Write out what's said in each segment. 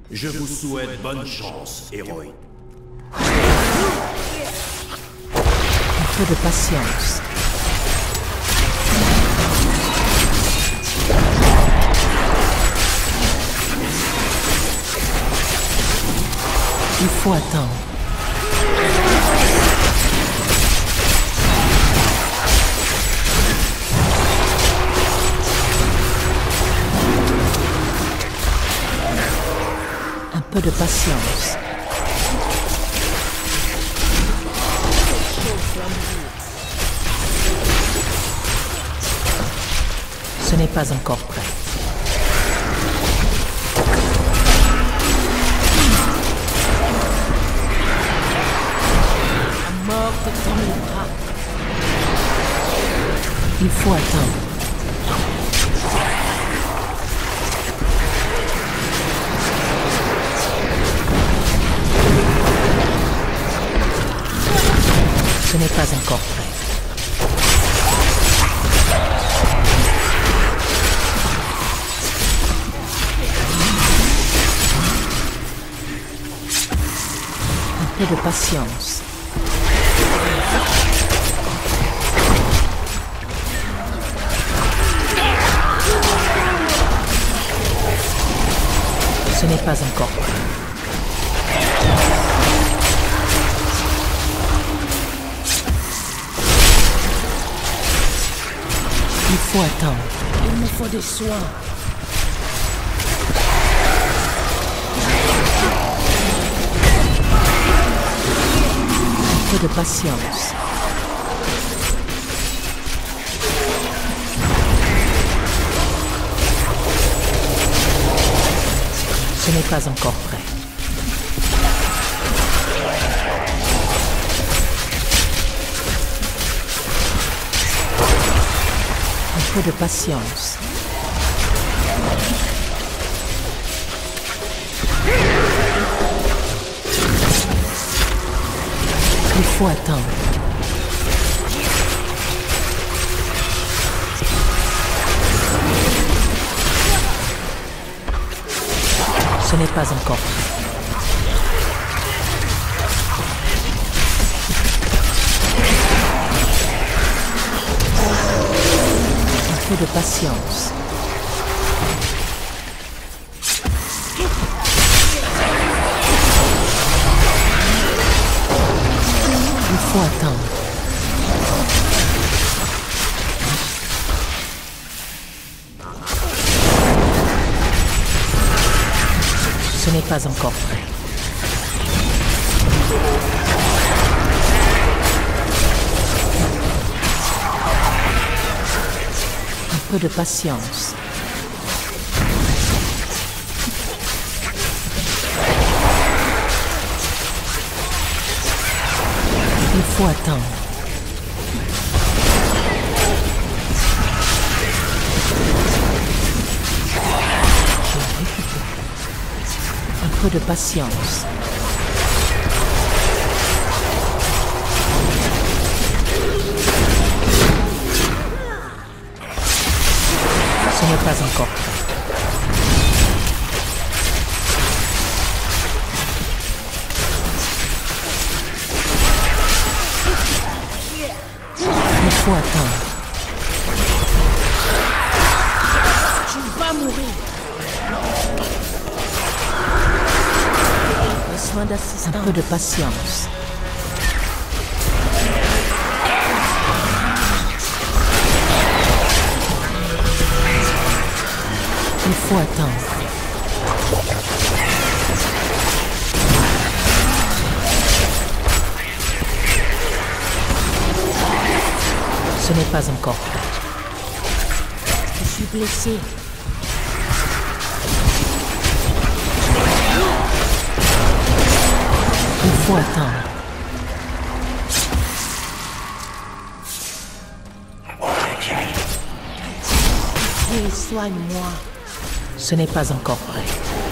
Je vous souhaite bonne chance, héroïne. Un peu de patience. Il faut attendre. Un peu de patience. Ce n'est pas encore prêt. La mort est dans mes bras. Il faut attendre. Ce n'est pas encore prêt. Un peu de patience. Ce n'est pas encore prêt. Il faut attendre. Il me faut des soins. Un peu de patience. Ce n'est pas encore prêt. Un peu de patience. Il faut attendre. Ce n'est pas encore prêt. Un peu de patience. Il faut attendre. Ce n'est pas encore prêt. Un peu de patience. Il faut attendre. Un peu de patience. Ce n'est pas encore prêt. Il faut attendre. Tu vas mourir. Besoin d'assistance. Un peu de patience. Il faut attendre. Ce n'est pas encore prêt. Je suis blessé. Il faut attendre. Oui, soigne-moi. Ce n'est pas encore prêt.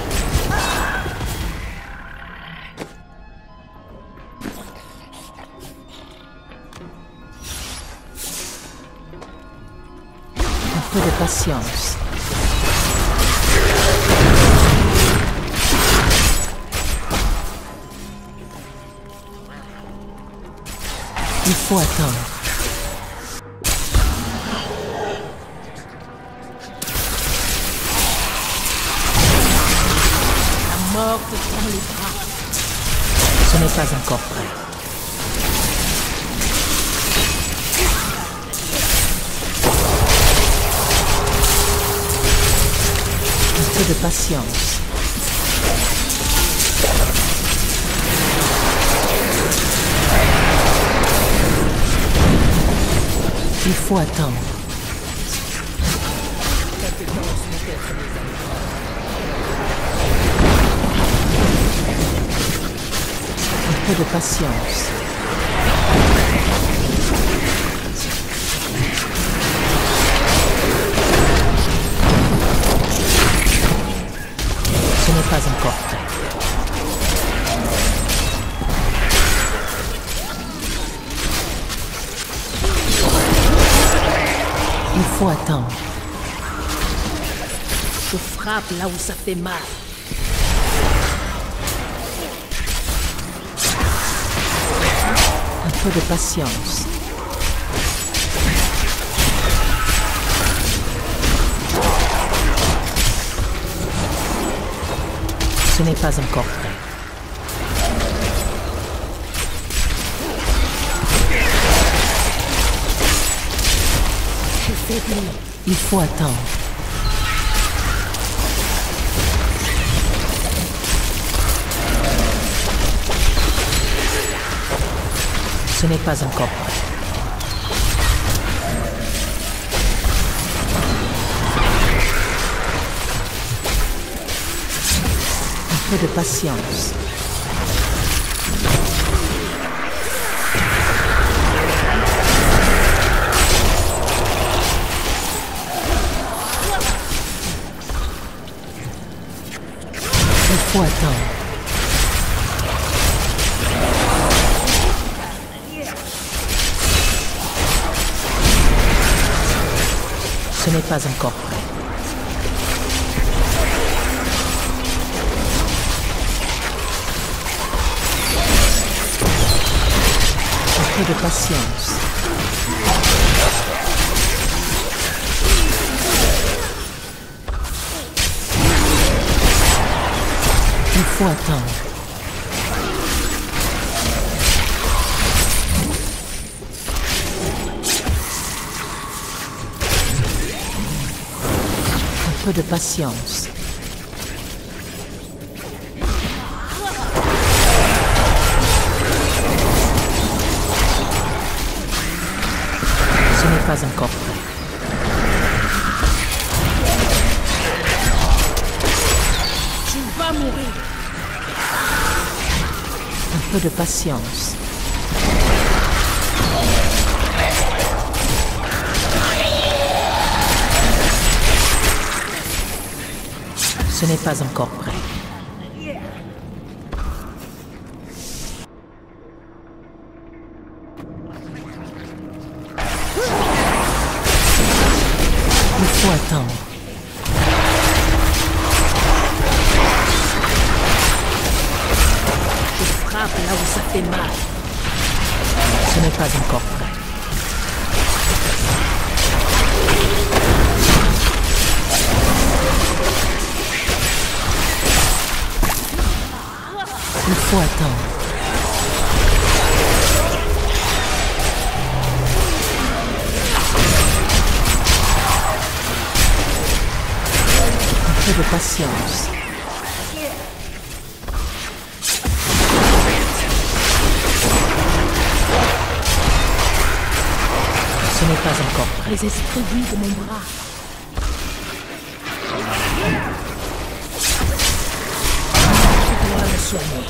Un peu de patience. Il faut attendre. La mort te prend les bras. Ce n'est pas encore prêt. Un peu de patience. Il faut attendre. Un peu de patience. Ce n'est pas encore prêt. Il faut attendre. Je frappe là où ça fait mal. Un peu de patience. Ce n'est pas encore prêt. Il faut attendre. Ce n'est pas encore prêt. Un peu de patience. Il faut attendre. Ce n'est pas encore prêt. Un peu de patience. Il faut attendre. Un peu de patience. Ce n'est pas encore prêt. Tu vas mourir. Un peu de patience. Ce n'est pas encore prêt. Il faut attendre. Je frappe là où ça fait mal. Ce n'est pas encore prêt. Il faut attendre. Un peu de patience. Ce n'est pas encore prêt. Les esprits de mon bras. Je dois me soigner.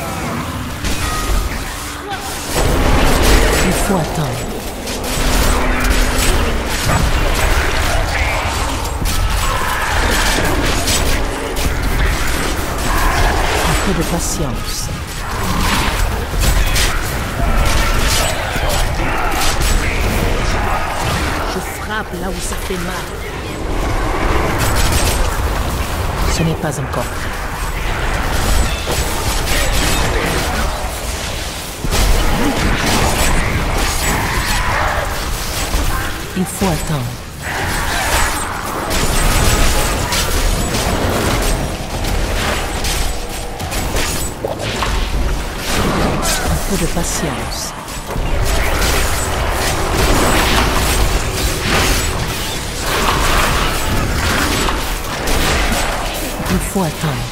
Il faut attendre. Un peu de patience. Je frappe là où ça fait mal. Ce n'est pas encore prêt. Il faut attendre. Un peu de patience. Il faut attendre.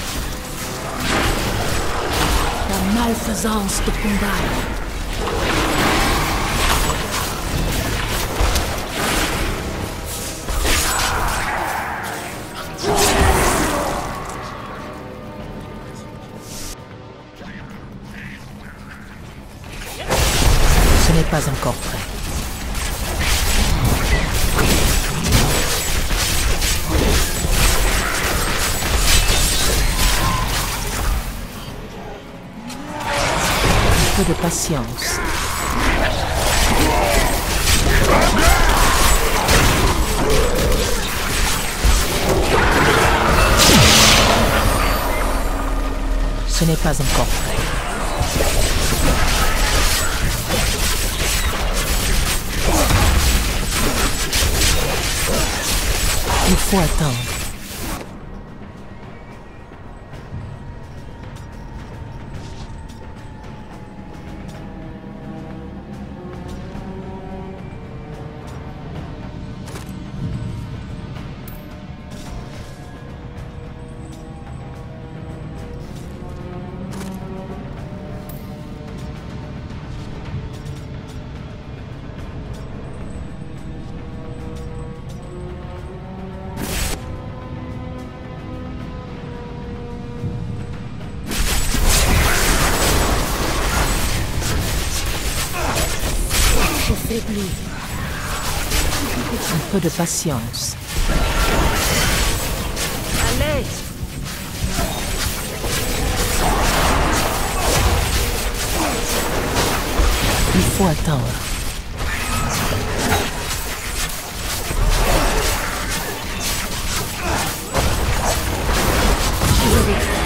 La malfaisance de combat. Ce n'est pas encore prêt. Un peu de patience. Ce n'est pas encore prêt. Il faut attendre. Un peu de patience. Allez! Il faut attendre. Je vais